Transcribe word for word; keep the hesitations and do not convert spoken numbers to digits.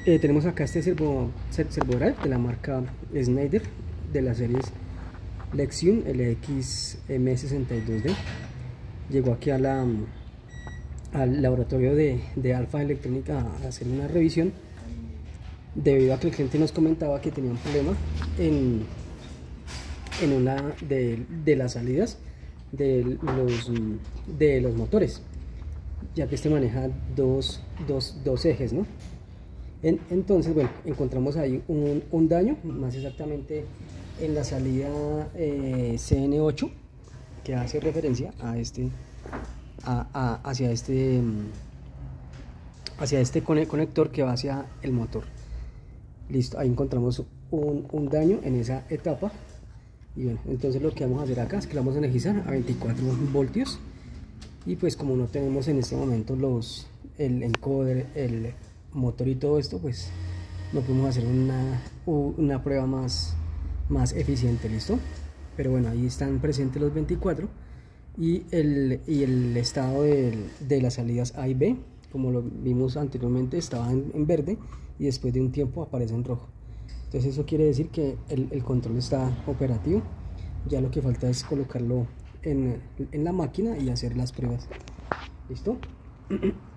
Eh, tenemos acá este servo, ser- servo drive de la marca Schneider de las series Lexion L X M sesenta y dos D. Llegó aquí a la, al laboratorio de, de Alfa Electrónica a hacer una revisión, debido a que el cliente nos comentaba que tenía un problema en, en una de, de las salidas de los, de los motores, ya que este maneja dos, dos, dos ejes, ¿no? En, entonces, bueno, encontramos ahí un, un daño, más exactamente en la salida eh, C N ocho, que hace referencia a este, a, a, hacia este, hacia este conector que va hacia el motor. Listo, ahí encontramos un, un daño en esa etapa. Y bueno, entonces lo que vamos a hacer acá es que la vamos a energizar a veinticuatro voltios. Y pues como no tenemos en este momento los el encoder, el motor y todo esto, pues no podemos hacer una, una prueba más, más eficiente. Listo, pero bueno, ahí están presentes los veinticuatro y el, y el estado de, de las salidas A y B, como lo vimos anteriormente, estaba en, en verde y después de un tiempo aparece en rojo. Entonces eso quiere decir que el, el control está operativo. Ya lo que falta es colocarlo en, en la máquina y hacer las pruebas. ¿Listo?